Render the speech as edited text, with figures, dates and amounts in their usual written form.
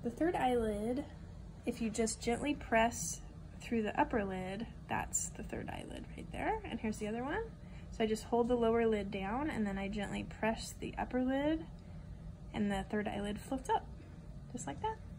The third eyelid, if you just gently press through the upper lid, that's the third eyelid right there. And here's the other one. So I just hold the lower lid down and then I gently press the upper lid and the third eyelid floats up, just like that.